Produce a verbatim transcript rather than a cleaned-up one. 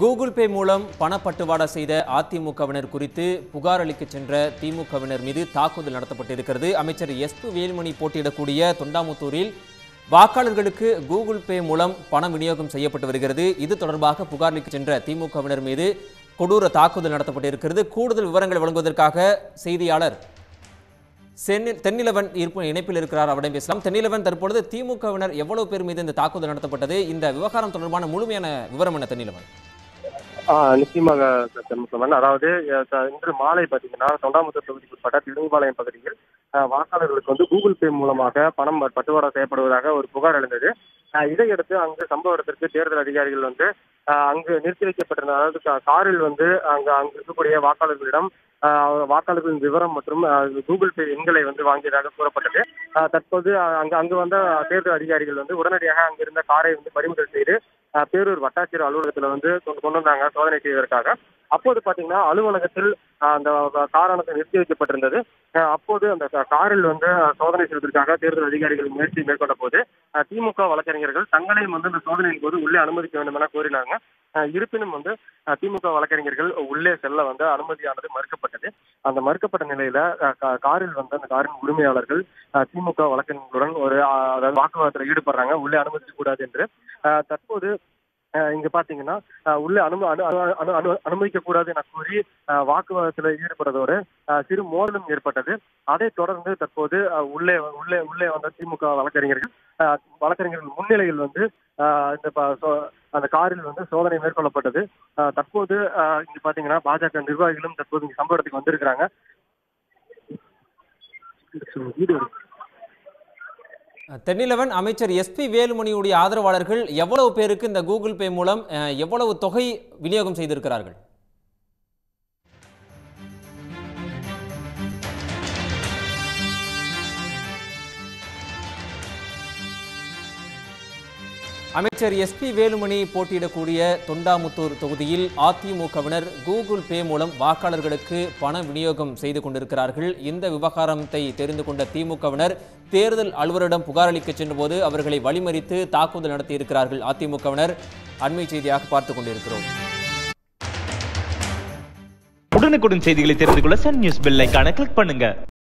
Google Pay மூலம் பணப்பட்டுவாடா செய்த அதிமுகவினர் குறித்து புகார் அளிக்க சென்ற திமுகவினர் மீது தாக்குதல் நடத்தப்பட்டிருக்கிறது. அமைச்சர் எஸ் பி வேலுமணி போட்டியிடக்கூடிய தொண்டாமுத்தூரில் வாக்காளர்களுக்கு கூகுள் பே மூலம் பணம் விநியோகம் செய்யப்பட்டு வருகிறது. இது தொடர்பாக புகார் அளிக்க சென்ற திமுகவினர் மீது கொடூர தாக்குதல் நடத்தப்பட்டிருக்கிறது. கூடுதல் விவரங்களை வழங்குவதற்காக செய்தியாளர் தென்னிலவன் இணைப்பில் இருக்கிறார். அவரிடம் பேசலாம். தென்னிலவன், தற்பொழுது திமுகவினர் எவ்வளவு பேர் மீது இந்த தாக்குதல் நடத்தப்பட்டது? இந்த விவகாரம் தொடர்பான முழுமையான விவரம் என்ன தென்னிலவன்? நிச்சயமாக அதாவது இன்று மாலை பார்த்தீங்கன்னா தொண்டாமுத்தூர் தொகுதிக்குட்பட்ட திருங்குபாளையம் பகுதியில் வாக்காளர்களுக்கு வந்து கூகுள் பே மூலமாக பணம் பட்டுவாடா செய்யப்படுவதாக ஒரு புகார் எழுந்தது. இதையடுத்து அங்கு சம்பவ இடத்திற்கு தேர்தல் அதிகாரிகள் வந்து அங்கு நிறுத்தி வைக்கப்பட்டிருந்த, அதாவது காரில் வந்து அங்கு அங்கு இருக்கக்கூடிய வாக்காளர்களிடம் வாக்காளர்களின் விவரம் மற்றும் கூகுள் பே எண்களை வந்து வாங்கியதாக கூறப்பட்டது. தற்போது அங்கு அங்கு வந்த தேர்தல் அதிகாரிகள் வந்து உடனடியாக அங்கிருந்த காரை வந்து பறிமுதல் செய்து பேரூர் வட்டாட்சியர் அலுவலகத்துல வந்து கொண்டு வந்தாங்க சோதனை செய்வதற்காக. அப்போது பாத்தீங்கன்னா அலுவலகத்தில் அந்த காரானது நிறுத்தி வைக்கப்பட்டிருந்தது. அப்போது அந்த காரில் வந்து சோதனை செய்வதற்காக தேர்தல் அதிகாரிகள் முயற்சி மேற்கொண்ட போது திமுக வழக்கறிஞர்கள் தங்களையும் வந்து இந்த சோதனையின் போது உள்ளே அனுமதிக்க வேண்டும் என கோரினாங்க. இருப்பினும் வந்து திமுக வழக்கறிஞர்கள் உள்ளே செல்ல வந்து அனுமதியானது மறுக்கப்பட்டது. அந்த மறுக்கப்பட்ட நிலையில காரில் வந்து அந்த காரின் உரிமையாளர்கள் திமுக வழக்கறிஞர்களுடன் ஒரு அதாவது வாக்குவாதத்தில் ஈடுபடுறாங்க, உள்ளே அனுமதிக்க கூடாது என்று. தற்போது இங்க பாத்தீங்கன்னா உள்ளே அனு அனு அனுமதிக்க கூடாது என கூறி வாக்குவாதத்தில் ஈடுபடுறதோடு சிறு மோதலும் ஏற்பட்டது. அதைத் தொடர்ந்து தற்போது உள்ளே உள்ளே உள்ளே வந்த திமுக வழக்கறிஞர்கள் வழக்கறிஞர்கள் முன்னிலையில் வந்து இந்த அந்த காரில் வந்து சோதனை மேற்கொள்ளப்பட்டது. தற்போது இங்க பாத்தீங்கன்னா பாஜக நிர்வாகிகளும் தற்போது இங்க சம்பவ இடத்துக்கு வந்திருக்கிறாங்க. தென்னிலவன், அமைச்சர் எஸ் பி வேலுமணியுடைய ஆதரவாளர்கள் எவ்வளவு பேருக்கு இந்த கூகுள் பே மூலம் எவ்வளவு தொகை விநியோகம் செய்திருக்கிறார்கள்? அமைச்சர் எஸ் பி வேலுமணி போட்டியிடக்கூடிய தொண்டாமுத்தூர் தொகுதியில் அதிமுகவினர் கூகுள் பே மூலம் வாக்காளர்களுக்கு பண விநியோகம் செய்து கொண்டிருக்கிறார்கள். இந்த விவகாரத்தை தெரிந்து கொண்ட திமுகவினர் தேர்தல் அலுவலரிடம் புகார் அளிக்க சென்றபோது அவர்களை வழிமறித்து தாக்குதல் நடத்தியிருக்கிறார்கள். அதிமுகவினர் அண்மை செய்தியாக பார்த்துக் கொண்டிருக்கிறோம். உடனுக்குடன் செய்திகளை தெரிந்து கொள்ள சன் நியூஸ் பெல் ஐகானை கிளிக் பண்ணுங்க.